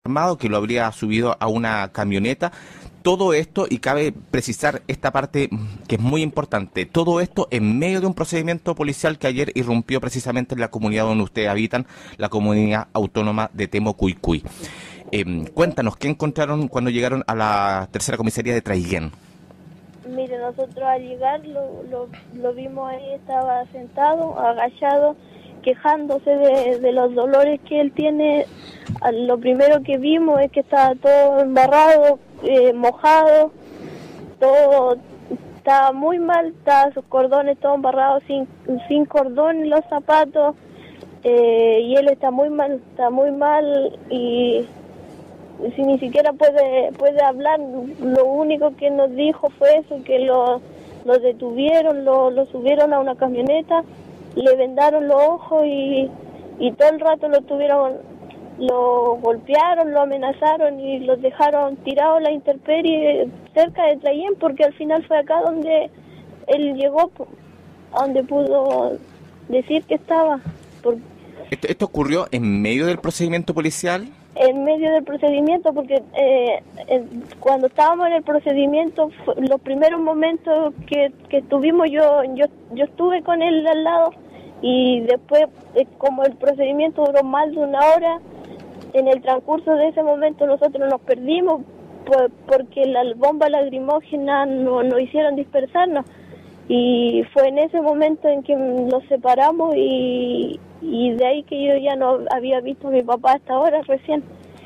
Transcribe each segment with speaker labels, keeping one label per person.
Speaker 1: armado que lo habría subido a una camioneta. Todo esto, y cabe precisar esta parte que es muy importante, todo esto en medio de un procedimiento policial que ayer irrumpió precisamente en la comunidad donde ustedes habitan, la comunidad autónoma de Temocuycuy. Cuéntanos, ¿qué encontraron cuando llegaron a la tercera comisaría de Traiguén?
Speaker 2: Mire, nosotros al llegar lo vimos ahí, estaba sentado, agachado, quejándose de los dolores que él tiene. Lo primero que vimos es que estaba todo embarrado, mojado, todo estaba muy mal, estaban sus cordones todos embarrados, sin cordón en los zapatos, y él está muy mal y si ni siquiera puede hablar. Lo único que nos dijo fue eso, que lo detuvieron, lo subieron a una camioneta, le vendaron los ojos y todo el rato lo golpearon, lo amenazaron y los dejaron tirados a la intemperie cerca de Traiguén, porque al final fue acá donde él llegó, a donde pudo decir que estaba.
Speaker 1: ¿Esto ocurrió en medio del procedimiento policial?
Speaker 2: En medio del procedimiento, porque cuando estábamos en el procedimiento, los primeros momentos que estuvimos, yo estuve con él al lado, y después, como el procedimiento duró más de una hora, en el transcurso de ese momento nosotros nos perdimos porque las bombas lacrimógenas nos hicieron dispersarnos, y fue en ese momento en que nos separamos y de ahí que yo ya no había visto a mi papá hasta ahora recién.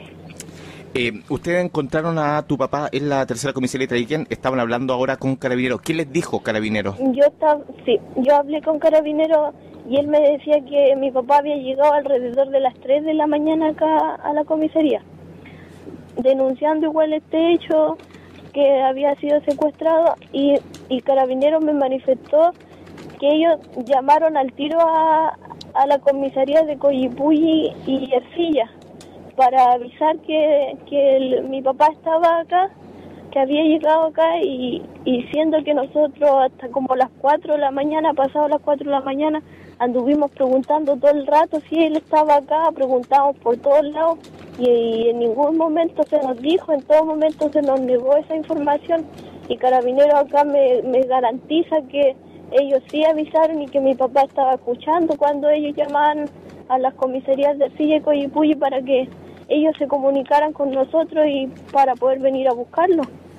Speaker 1: Ustedes encontraron a tu papá en la tercera comisaría de Traiguén, estaban hablando ahora con Carabineros. ¿Qué les dijo Carabineros?
Speaker 2: Yo hablé con Carabineros y él me decía que mi papá había llegado alrededor de las 3 de la mañana acá a la comisaría, denunciando igual este hecho, que había sido secuestrado, y Carabineros me manifestó que ellos llamaron al tiro a la comisaría de Coyipulli y Ercilla para avisar que mi papá estaba acá, que había llegado acá, y siendo que nosotros hasta como las 4 de la mañana, pasado las 4 de la mañana, anduvimos preguntando todo el rato si él estaba acá, preguntamos por todos lados y en ningún momento se nos dijo, en todo momento se nos negó esa información, y Carabineros acá me garantiza que ellos sí avisaron y que mi papá estaba escuchando cuando ellos llamaban a las comisarías de Ercilla y Coyipulli para que ellos se comunicaran con nosotros y para poder venir a buscarlo.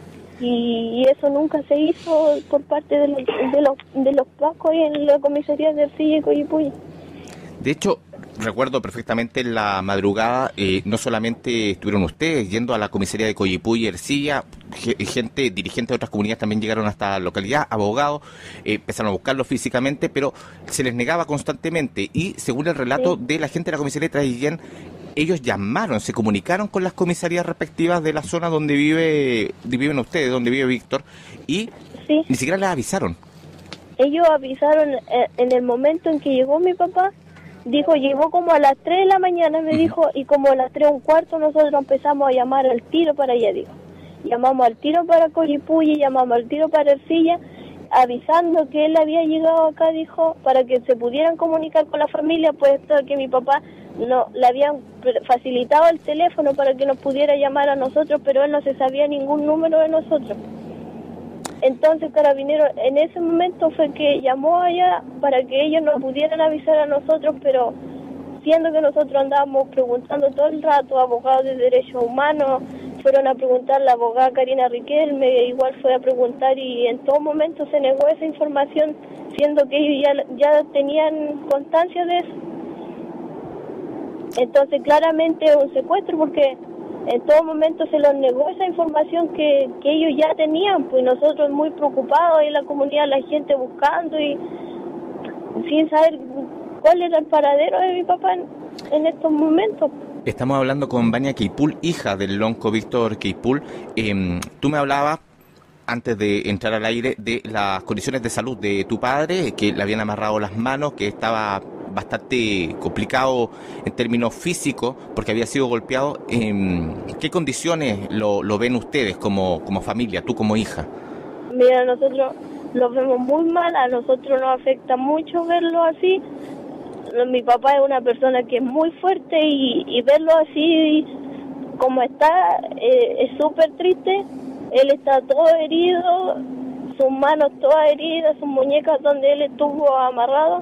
Speaker 2: Y eso nunca se hizo por parte de los pacos en la comisaría de Ercilla y Coyipulli.
Speaker 1: De hecho, recuerdo perfectamente en la madrugada, no solamente estuvieron ustedes yendo a la comisaría de Coyipulli y Ercilla, dirigentes de otras comunidades también llegaron hasta la localidad, abogados, empezaron a buscarlo físicamente, pero se les negaba constantemente, y según el relato de la gente de la comisaría de Traiguén, ellos llamaron, se comunicaron con las comisarías respectivas de la zona donde viven ustedes, donde vive Víctor, y ni siquiera les avisaron.
Speaker 2: Ellos avisaron en el momento en que llegó mi papá. Dijo, llegó como a las 3 de la mañana, me dijo, y como a las 3:15 nosotros empezamos a llamar al tiro para allá, dijo. Llamamos al tiro para Coyipulli, llamamos al tiro para Ercilla, avisando que él había llegado acá, dijo, para que se pudieran comunicar con la familia, puesto que mi papá no le habían facilitado el teléfono para que nos pudiera llamar a nosotros, pero él no se sabía ningún número de nosotros. Entonces Carabineros en ese momento fue que llamó allá para que ellos nos pudieran avisar a nosotros, pero siendo que nosotros andábamos preguntando todo el rato, abogados de derechos humanos fueron a preguntar, la abogada Karina Riquelme igual fue a preguntar, y en todo momento se negó esa información, siendo que ellos ya tenían constancia de eso. Entonces claramente es un secuestro, porque en todo momento se les negó esa información que ellos ya tenían, pues nosotros muy preocupados en la comunidad, la gente buscando y sin saber cuál era el paradero de mi papá en estos momentos.
Speaker 1: Estamos hablando con Vania Queipul, hija del lonco Víctor Queipul. Tú me hablabas, antes de entrar al aire, de las condiciones de salud de tu padre, que le habían amarrado las manos, que estaba bastante complicado en términos físicos porque había sido golpeado. ¿Qué condiciones lo ven ustedes como familia, tú como hija?
Speaker 2: Mira, nosotros lo vemos muy mal, a nosotros nos afecta mucho verlo así. Mi papá es una persona que es muy fuerte y verlo así como está, es súper triste. Él está todo herido, sus manos todas heridas, sus muñecas donde él estuvo amarrado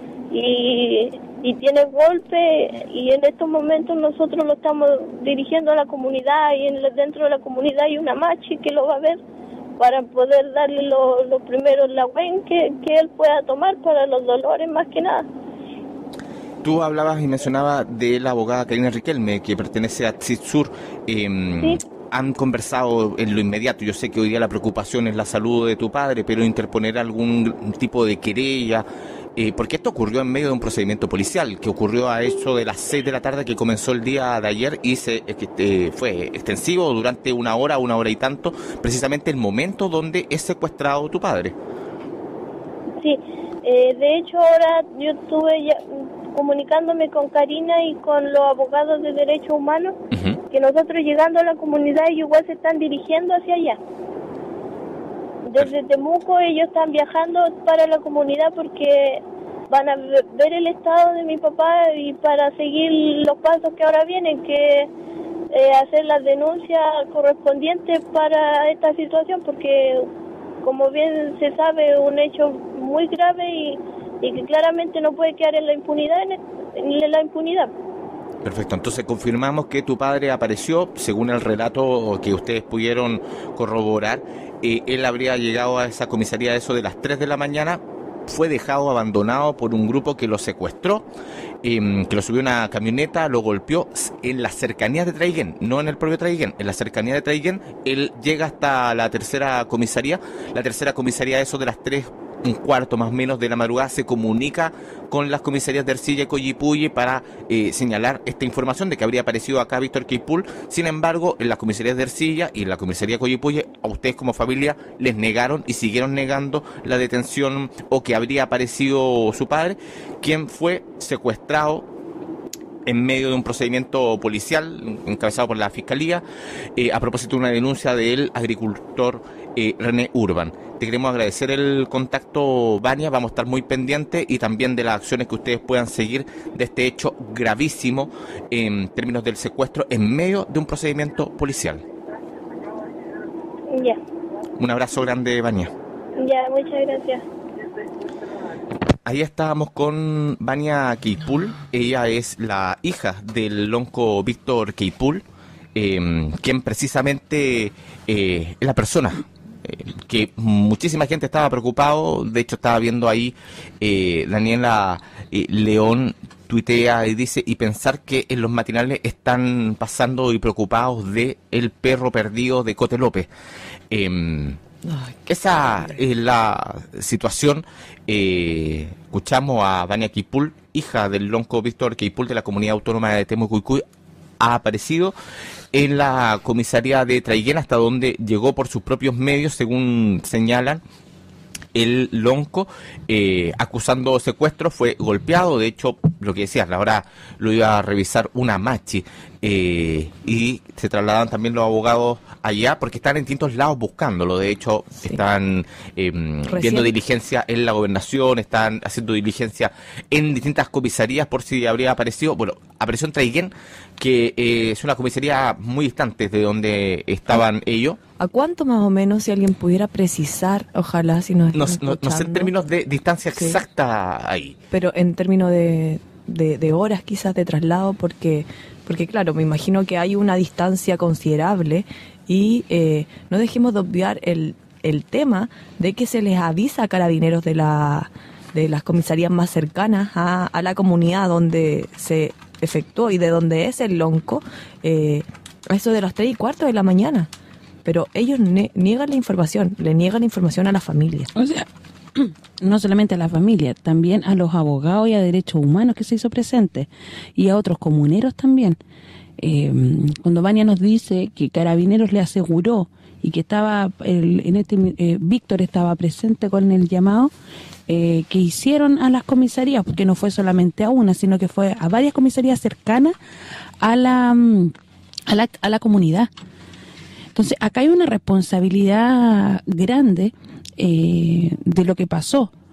Speaker 2: y tiene golpes, y en estos momentos nosotros lo estamos dirigiendo a la comunidad, y dentro de la comunidad hay una machi que lo va a ver para poder darle los primeros lagüen que él pueda tomar para los dolores más que nada.
Speaker 1: Tú hablabas y mencionabas de la abogada Karina Riquelme, que pertenece a CITSUR.
Speaker 2: Sí.
Speaker 1: Han conversado en lo inmediato. Yo sé que hoy día la preocupación es la salud de tu padre, pero interponer algún tipo de querella, porque esto ocurrió en medio de un procedimiento policial, que ocurrió a eso de las 6 de la tarde, que comenzó el día de ayer y fue extensivo durante una hora y tanto, precisamente el momento donde es secuestrado tu padre.
Speaker 2: Sí, de hecho ahora yo estuve ya comunicándome con Karina y con los abogados de derechos humanos, que nosotros llegando a la comunidad ellos igual se están dirigiendo hacia allá. Desde Temuco ellos están viajando para la comunidad porque van a ver el estado de mi papá y para seguir los pasos que ahora vienen, que hacer las denuncias correspondientes para esta situación, porque como bien se sabe es un hecho muy grave y que claramente no puede quedar en la impunidad.
Speaker 1: Perfecto, entonces confirmamos que tu padre apareció, según el relato que ustedes pudieron corroborar. Él habría llegado a esa comisaría a eso de las 3 de la mañana, fue dejado abandonado por un grupo que lo secuestró, que lo subió a una camioneta, lo golpeó en las cercanías de Traiguén, no en el propio Traiguén, en la cercanía de Traiguén. Él llega hasta la tercera comisaría eso de las 3:15 más o menos de la madrugada, se comunica con las comisarías de Ercilla y Coyipulli para señalar esta información de que habría aparecido acá Víctor Queipul. Sin embargo, en las comisarías de Ercilla y en la comisaría de Coyipulli, a ustedes como familia les negaron y siguieron negando la detención o que habría aparecido su padre, quien fue secuestrado en medio de un procedimiento policial encabezado por la Fiscalía, a propósito de una denuncia del agricultor René Urban. Te queremos agradecer el contacto, Vania, vamos a estar muy pendientes y también de las acciones que ustedes puedan seguir de este hecho gravísimo en términos del secuestro en medio de un procedimiento policial.
Speaker 2: Ya.
Speaker 1: Un abrazo grande, Vania.
Speaker 2: Ya, muchas gracias.
Speaker 1: Ahí estábamos con Vania Queipul. Ella es la hija del lonco Víctor Queipul, quien precisamente es la persona que muchísima gente estaba preocupado. De hecho, estaba viendo ahí Daniela León tuitea y dice, y pensar que en los matinales están pasando y preocupados de el perro perdido de Cote López. Esa es la situación. Escuchamos a Vania Queipul, hija del lonco Víctor Queipul de la Comunidad Autónoma de Temuco, ha aparecido en la comisaría de Traiguén, hasta donde llegó por sus propios medios, según señalan el lonco, acusando secuestro. Fue golpeado, de hecho, lo que decías, ahora lo iba a revisar una machi, y se trasladan también los abogados allá, porque están en distintos lados buscándolo. De hecho, sí, están viendo diligencia en la gobernación, están haciendo diligencia en distintas comisarías por si habría aparecido. Bueno, apareció en Traiguén, que es una comisaría muy distante de donde estaban ellos.
Speaker 3: ¿A cuánto más o menos, si alguien pudiera precisar, ojalá, si nos están escuchando?
Speaker 1: No sé en términos de distancia exacta ahí.
Speaker 3: Pero en términos de horas quizás de traslado, porque claro, me imagino que hay una distancia considerable y no dejemos de obviar el tema de que se les avisa a carabineros de las comisarías más cercanas a la comunidad donde se efectuó y de donde es el lonco, a eso de las 3:15 de la mañana. Pero ellos niegan la información, le niegan la información a la familia.
Speaker 4: O sea, no solamente a la familia, también a los abogados y a derechos humanos que se hizo presente, y a otros comuneros también. Cuando Vania nos dice que Carabineros le aseguró y que estaba Víctor estaba presente con el llamado que hicieron a las comisarías, porque no fue solamente a una, sino que fue a varias comisarías cercanas a la comunidad. Entonces, acá hay una responsabilidad grande de lo que pasó.